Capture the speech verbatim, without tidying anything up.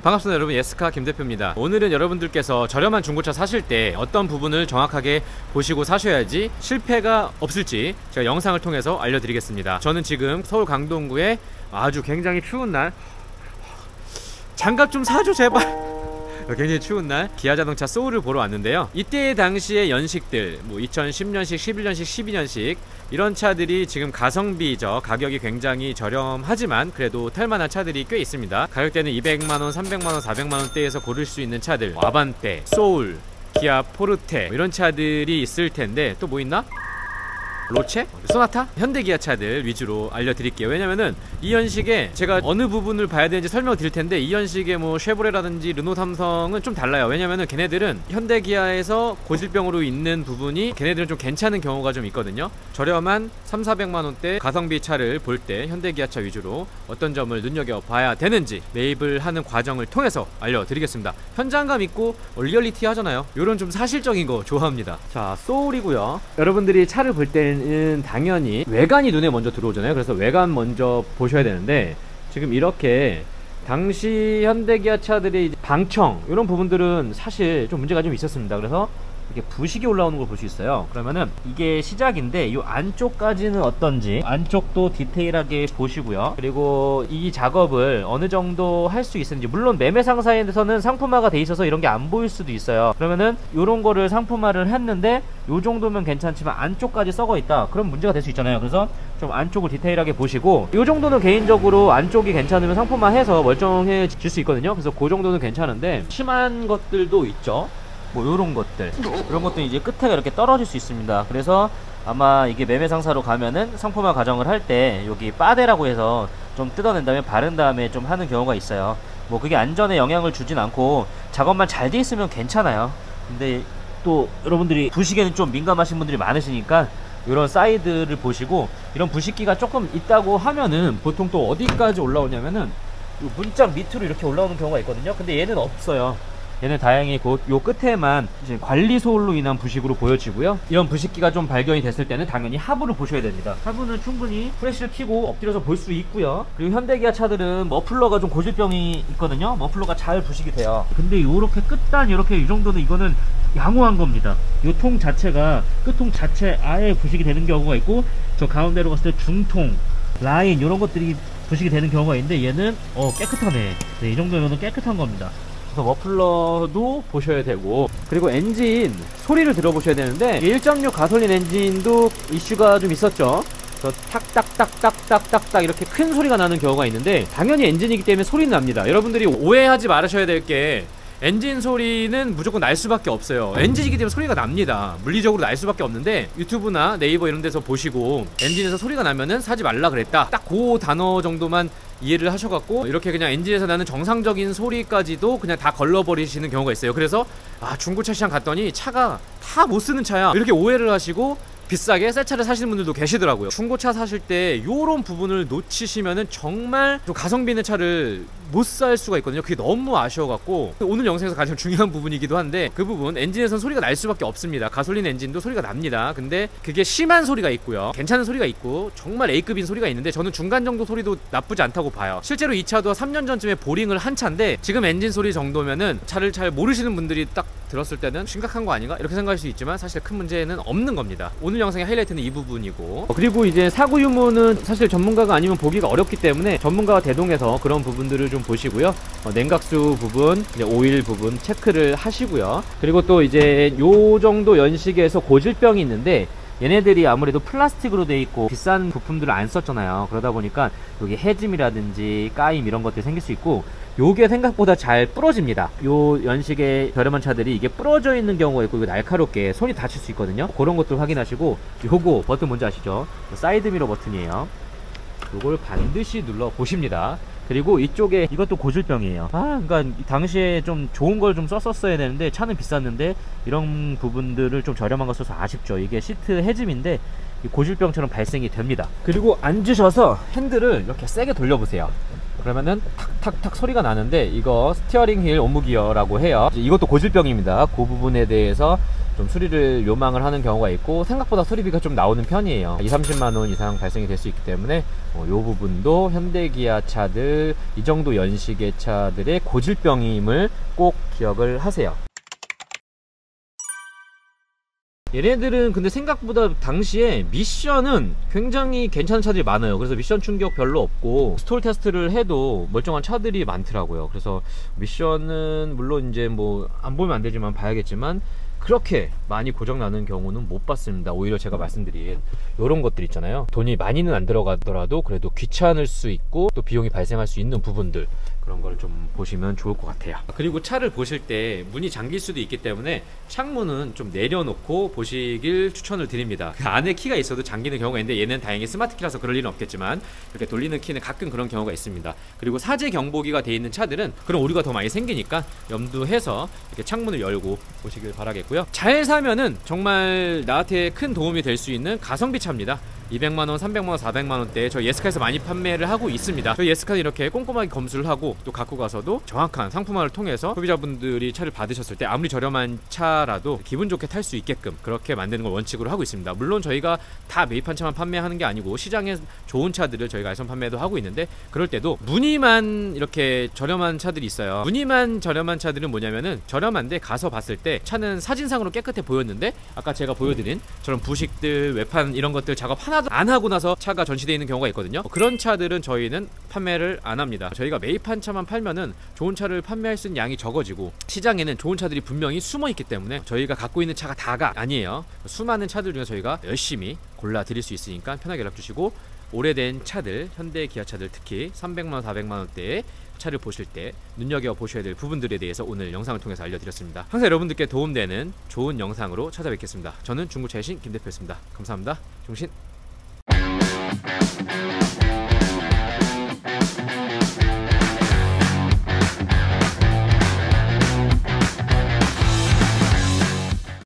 반갑습니다 여러분, 예스카 김대표입니다. 오늘은 여러분들께서 저렴한 중고차 사실 때 어떤 부분을 정확하게 보시고 사셔야지 실패가 없을지 제가 영상을 통해서 알려드리겠습니다. 저는 지금 서울 강동구에 아주 굉장히 추운 날, 장갑 좀 사줘 제발. 굉장히 추운 날 기아자동차 소울을 보러 왔는데요. 이때 당시의 연식들, 뭐 이천십 년식, 십일 년식, 십이 년식 이런 차들이 지금 가성비죠. 가격이 굉장히 저렴하지만 그래도 탈만한 차들이 꽤 있습니다. 가격대는 이백만 원, 삼백만 원, 사백만 원대에서 고를 수 있는 차들, 아반떼, 소울, 기아 포르테 이런 차들이 있을 텐데 또 뭐 있나? 로체? 소나타? 현대기아 차들 위주로 알려드릴게요. 왜냐면은 이 연식에 제가 어느 부분을 봐야 되는지 설명을 드릴 텐데 이 연식에 뭐 쉐보레라든지 르노, 삼성은 좀 달라요. 왜냐면은 걔네들은 현대기아에서 고질병으로 있는 부분이 걔네들은 좀 괜찮은 경우가 좀 있거든요. 저렴한 삼사백만 원대 가성비 차를 볼 때 현대기아 차 위주로 어떤 점을 눈여겨봐야 되는지 매입을 하는 과정을 통해서 알려드리겠습니다. 현장감 있고 리얼리티 하잖아요. 요런 좀 사실적인 거 좋아합니다. 자, 소울이고요. 여러분들이 차를 볼 때는 는 당연히 외관이 눈에 먼저 들어오잖아요. 그래서 외관 먼저 보셔야 되는데 지금 이렇게 당시 현대기아 차들의 방청 이런 부분들은 사실 좀 문제가 좀 있었습니다. 그래서 이렇게 부식이 올라오는 걸 볼 수 있어요. 그러면은 이게 시작인데 이 안쪽까지는 어떤지 안쪽도 디테일하게 보시고요. 그리고 이 작업을 어느 정도 할 수 있는지, 물론 매매 상사에서는 상품화가 돼 있어서 이런 게 안 보일 수도 있어요. 그러면은 이런 거를 상품화를 했는데 요 정도면 괜찮지만 안쪽까지 썩어 있다, 그럼 문제가 될 수 있잖아요. 그래서 좀 안쪽을 디테일하게 보시고, 요 정도는 개인적으로 안쪽이 괜찮으면 상품화해서 멀쩡해질 수 있거든요. 그래서 그 정도는 괜찮은데 심한 것들도 있죠. 뭐 요런 것들, 이런 것도 이제 끝에가 이렇게 떨어질 수 있습니다. 그래서 아마 이게 매매 상사로 가면은 상품화 과정을 할 때 여기 빠데라고 해서 좀 뜯어낸 다음에 바른 다음에 좀 하는 경우가 있어요. 뭐 그게 안전에 영향을 주진 않고 작업만 잘 돼 있으면 괜찮아요. 근데 또 여러분들이 부식에는 좀 민감하신 분들이 많으시니까 이런 사이드를 보시고, 이런 부식기가 조금 있다고 하면은 보통 또 어디까지 올라오냐면은 요 문짝 밑으로 이렇게 올라오는 경우가 있거든요. 근데 얘는 없어요. 얘는 다행히 그 요 끝에만 이제 관리 소홀로 인한 부식으로 보여지고요. 이런 부식기가 좀 발견이 됐을 때는 당연히 하부를 보셔야 됩니다. 하부는 충분히 프레쉬를 켜고 엎드려서 볼 수 있고요. 그리고 현대기아 차들은 머플러가 좀 고질병이 있거든요. 머플러가 잘 부식이 돼요. 근데 요렇게 끝단 요렇게 이 정도는 이거는 양호한 겁니다. 요 통 자체가 끝통 자체 아예 부식이 되는 경우가 있고, 저 가운데로 갔을 때 중통 라인 요런 것들이 부식이 되는 경우가 있는데 얘는 어 깨끗하네. 네, 이 정도면 깨끗한 겁니다. 머플러도 보셔야 되고, 그리고 엔진 소리를 들어보셔야 되는데 일 점 육 가솔린 엔진도 이슈가 좀 있었죠. 탁탁탁탁탁탁탁 이렇게 큰 소리가 나는 경우가 있는데 당연히 엔진이기 때문에 소리는 납니다. 여러분들이 오해하지 말으셔야 될 게, 엔진 소리는 무조건 날 수밖에 없어요. 엔진이기 때문에 소리가 납니다. 물리적으로 날 수밖에 없는데 유튜브나 네이버 이런 데서 보시고 엔진에서 소리가 나면은 사지 말라 그랬다, 딱 그 단어 정도만 이해를 하셔갖고 이렇게 그냥 엔진에서 나는 정상적인 소리까지도 그냥 다 걸러버리시는 경우가 있어요. 그래서 아, 중고차 시장 갔더니 차가 다 못 쓰는 차야, 이렇게 오해를 하시고 비싸게 새 차를 사시는 분들도 계시더라고요. 중고차 사실 때 요런 부분을 놓치시면은 정말 좀 가성비 있는 차를 못 살 수가 있거든요. 그게 너무 아쉬워갖고 오늘 영상에서 가장 중요한 부분이기도 한데, 그 부분 엔진에선 소리가 날 수밖에 없습니다. 가솔린 엔진도 소리가 납니다. 근데 그게 심한 소리가 있고요, 괜찮은 소리가 있고 정말 A급인 소리가 있는데 저는 중간 정도 소리도 나쁘지 않다고 봐요. 실제로 이 차도 삼 년 전쯤에 보링을 한 차인데 지금 엔진 소리 정도면은 차를 잘 모르시는 분들이 딱 들었을 때는 심각한 거 아닌가 이렇게 생각할 수 있지만 사실 큰 문제는 없는 겁니다. 오늘 영상의 하이라이트는 이 부분이고, 그리고 이제 사고 유무는 사실 전문가가 아니면 보기가 어렵기 때문에 전문가와 대동해서 그런 부분들을 좀 보시고요. 어, 냉각수 부분, 이제 오일 부분 체크를 하시고요. 그리고 또 이제 요 정도 연식에서 고질병이 있는데 얘네들이 아무래도 플라스틱으로 돼 있고 비싼 부품들을 안 썼잖아요. 그러다 보니까 여기 해짐이라든지 까임 이런 것들이 생길 수 있고, 요게 생각보다 잘 부러집니다. 요 연식의 저렴한 차들이 이게 부러져 있는 경우가 있고, 이거 날카롭게 손이 다칠 수 있거든요. 그런 것들 확인하시고, 요거 버튼 뭔지 아시죠? 사이드미러 버튼이에요. 요걸 반드시 눌러 보십니다. 그리고 이쪽에 이것도 고질병이에요. 아, 그러니까 당시에 좀 좋은 걸 좀 썼었어야 되는데 차는 비쌌는데 이런 부분들을 좀 저렴한 거 써서 아쉽죠. 이게 시트 해짐인데 고질병처럼 발생이 됩니다. 그리고 앉으셔서 핸들을 이렇게 세게 돌려보세요. 그러면은 탁탁탁 소리가 나는데 이거 스티어링 휠 온무기어라고 해요. 이것도 고질병입니다. 그 부분에 대해서 좀 수리를 요망을 하는 경우가 있고 생각보다 수리비가 좀 나오는 편이에요. 이삼십만 원 이상 발생이 될 수 있기 때문에 어, 이 부분도 현대기아 차들, 이 정도 연식의 차들의 고질병임을 꼭 기억을 하세요. 얘네들은 근데 생각보다 당시에 미션은 굉장히 괜찮은 차들이 많아요. 그래서 미션 충격 별로 없고 스톨 테스트를 해도 멀쩡한 차들이 많더라고요. 그래서 미션은 물론 이제 뭐 안 보면 안 되지만 봐야겠지만 그렇게 많이 고장나는 경우는 못 봤습니다. 오히려 제가 말씀드린 이런 것들 있잖아요. 돈이 많이는 안 들어가더라도 그래도 귀찮을 수 있고 또 비용이 발생할 수 있는 부분들, 그런 거를 좀 보시면 좋을 것 같아요. 그리고 차를 보실 때 문이 잠길 수도 있기 때문에 창문은 좀 내려놓고 보시길 추천을 드립니다. 그 안에 키가 있어도 잠기는 경우가 있는데 얘는 다행히 스마트 키라서 그럴 일은 없겠지만 이렇게 돌리는 키는 가끔 그런 경우가 있습니다. 그리고 사제 경보기가 돼 있는 차들은 그런 오류가 더 많이 생기니까 염두해서 이렇게 창문을 열고 보시길 바라겠고요. 잘 사면은 정말 나한테 큰 도움이 될 수 있는 가성비 차입니다. 이백만 원, 삼백만 원, 사백만 원대 저희 예스카에서 많이 판매를 하고 있습니다. 저희 예스카는 이렇게 꼼꼼하게 검수를 하고 또 갖고 가서도 정확한 상품화를 통해서 소비자분들이 차를 받으셨을 때 아무리 저렴한 차라도 기분 좋게 탈 수 있게끔 그렇게 만드는 걸 원칙으로 하고 있습니다. 물론 저희가 다 매입한 차만 판매하는 게 아니고 시장에 좋은 차들을 저희가 알선 판매도 하고 있는데, 그럴 때도 무늬만 이렇게 저렴한 차들이 있어요. 무늬만 저렴한 차들은 뭐냐면은 저렴한데 가서 봤을 때 차는 사진상으로 깨끗해 보였는데 아까 제가 보여드린 저런 부식들, 외판 이런 것들 작업 하나 하나도 안 하고 나서 차가 전시되어 있는 경우가 있거든요. 그런 차들은 저희는 판매를 안 합니다. 저희가 매입한 차만 팔면은 좋은 차를 판매할 수 있는 양이 적어지고 시장에는 좋은 차들이 분명히 숨어 있기 때문에 저희가 갖고 있는 차가 다가 아니에요. 수많은 차들 중에 저희가 열심히 골라 드릴 수 있으니까 편하게 연락 주시고, 오래된 차들, 현대 기아차들 특히 삼백만 원, 사백만 원대의 차를 보실 때 눈여겨보셔야 될 부분들에 대해서 오늘 영상을 통해서 알려드렸습니다. 항상 여러분들께 도움되는 좋은 영상으로 찾아뵙겠습니다. 저는 중고차의 신 김 대표였습니다. 감사합니다. 중신.